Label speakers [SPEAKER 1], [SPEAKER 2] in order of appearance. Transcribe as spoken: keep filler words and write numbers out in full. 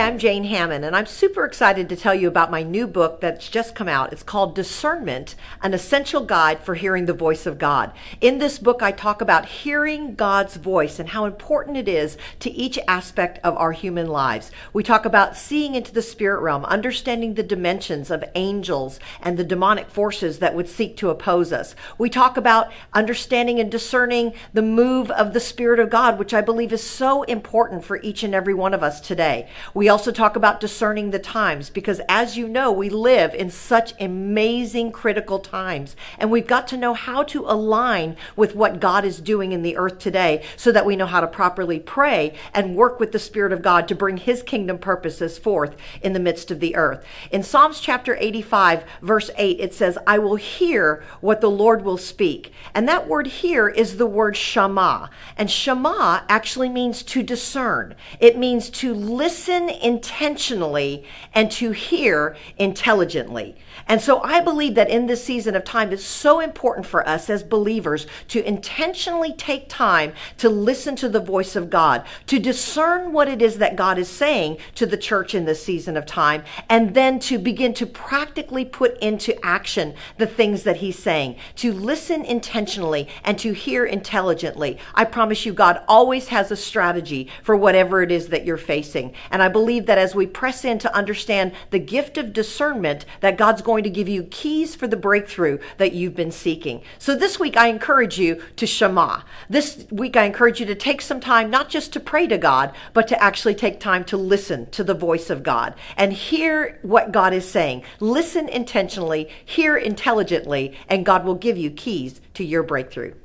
[SPEAKER 1] Hi, I'm Jane Hammond, and I'm super excited to tell you about my new book that's just come out. It's called Discernment, an Essential Guide for Hearing the Voice of God. In this book, I talk about hearing God's voice and how important it is to each aspect of our human lives. We talk about seeing into the spirit realm, understanding the dimensions of angels and the demonic forces that would seek to oppose us. We talk about understanding and discerning the move of the Spirit of God, which I believe is so important for each and every one of us today. We also talk about discerning the times because, as you know, we live in such amazing critical times, and we've got to know how to align with what God is doing in the earth today so that we know how to properly pray and work with the Spirit of God to bring His kingdom purposes forth in the midst of the earth. In Psalms chapter eighty-five, verse eight, it says, I will hear what the Lord will speak. And that word hear is the word shama. And shama actually means to discern. It means to listen intentionally and to hear intelligently. And so I believe that in this season of time, it's so important for us as believers to intentionally take time to listen to the voice of God, to discern what it is that God is saying to the church in this season of time, and then to begin to practically put into action the things that He's saying, to listen intentionally and to hear intelligently. I promise you, God always has a strategy for whatever it is that you're facing. And I believe that as we press in to understand the gift of discernment, that God's going to give you keys for the breakthrough that you've been seeking. So this week, I encourage you to shama. This week, I encourage you to take some time, not just to pray to God, but to actually take time to listen to the voice of God and hear what God is saying. Listen intentionally, hear intelligently, and God will give you keys to your breakthrough.